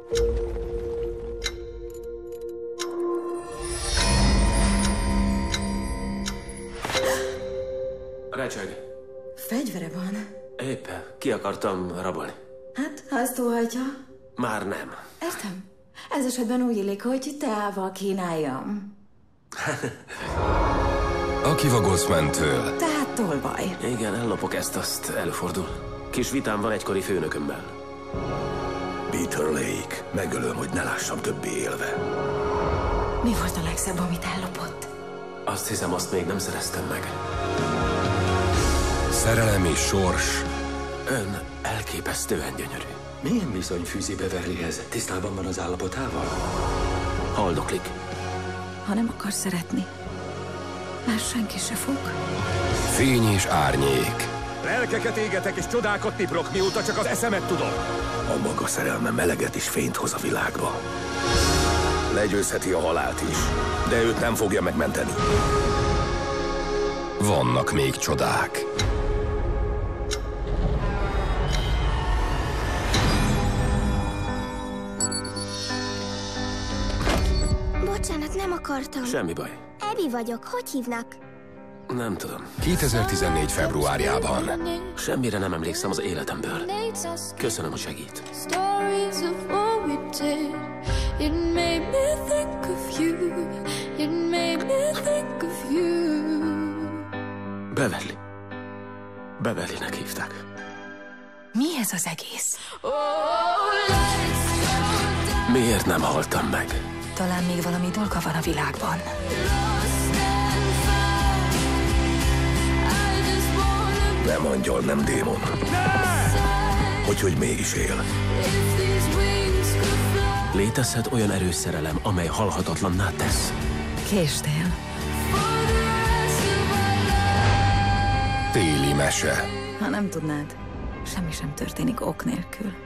Recseg. Fegyvere van. Éppen ki akartam rabolni. Hát, ha ezt óhajtja. Már nem. Értem. Ez esetben úgy illik, hogy teával kínáljam. Akiva Gossman-től. Tehát tolvaj. Igen, ellopok ezt-azt, előfordul. Kis vitám van egykori főnökömmel. Peter Lake. Megölöm, hogy ne lássam többé élve. Mi volt a legszebb, amit ellopott? Azt hiszem, azt még nem szereztem meg. Szerelem és sors. Ön elképesztően gyönyörű. Milyen viszony fűzi Beverlyhez? Tisztában van az állapotával? Haldoklik. Ha nem akar szeretni, más senki se fog. Fény és árnyék. Lelkeket égetek és csodákat tiprok, mióta csak az eszemet tudom. A maga szerelme meleget és fényt hoz a világba. Legyőzheti a halált is, de őt nem fogja megmenteni. Vannak még csodák. Bocsánat, nem akartam. Semmi baj. Abby vagyok, hogy hívnak? Nem tudom. 2014. februárjában. Semmire nem emlékszem az életemből. Köszönöm, hogy segít. Beverly. Beverlynek hívták. Mi ez az egész? Miért nem haltam meg? Talán még valami dolga van a világban. Nem angyal, nem démon. Hogy mégis él. Létezhet olyan erős szerelem, amely halhatatlanná tesz. Késtél. Téli mese. Ha nem tudnád, semmi sem történik ok nélkül.